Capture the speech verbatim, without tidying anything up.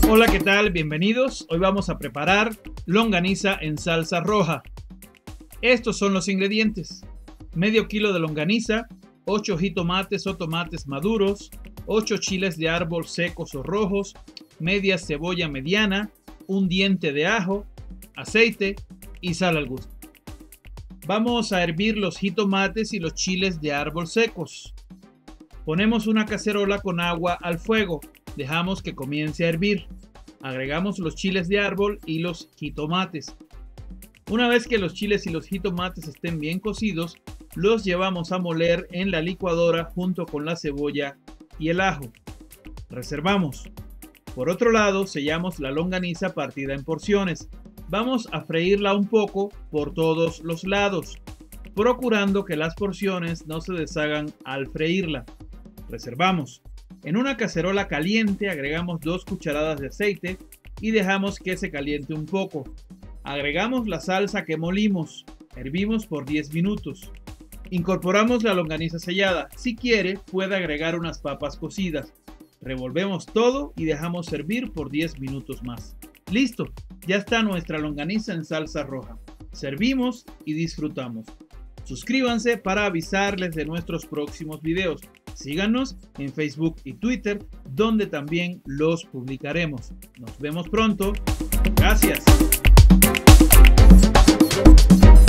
Hola, ¿qué tal? Bienvenidos. Hoy vamos a preparar longaniza en salsa roja. Estos son los ingredientes: medio kilo de longaniza, ocho jitomates o tomates maduros, ocho chiles de árbol secos o rojos, media cebolla mediana, un diente de ajo, aceite y sal al gusto. Vamos a hervir los jitomates y los chiles de árbol secos. Ponemos una cacerola con agua al fuego. Dejamos que comience a hervir. Agregamos los chiles de árbol y los jitomates. Una vez que los chiles y los jitomates estén bien cocidos, los llevamos a moler en la licuadora junto con la cebolla y el ajo. Reservamos. Por otro lado, sellamos la longaniza partida en porciones. Vamos a freírla un poco por todos los lados, procurando que las porciones no se deshagan al freírla. Reservamos. En una cacerola caliente agregamos dos cucharadas de aceite y dejamos que se caliente un poco. Agregamos la salsa que molimos. Hervimos por diez minutos. Incorporamos la longaniza sellada. Si quiere, puede agregar unas papas cocidas. Revolvemos todo y dejamos servir por diez minutos más. ¡Listo! Ya está nuestra longaniza en salsa roja. Servimos y disfrutamos. Suscríbanse para avisarles de nuestros próximos videos. Síganos en Facebook y Twitter, donde también los publicaremos. Nos vemos pronto. Gracias.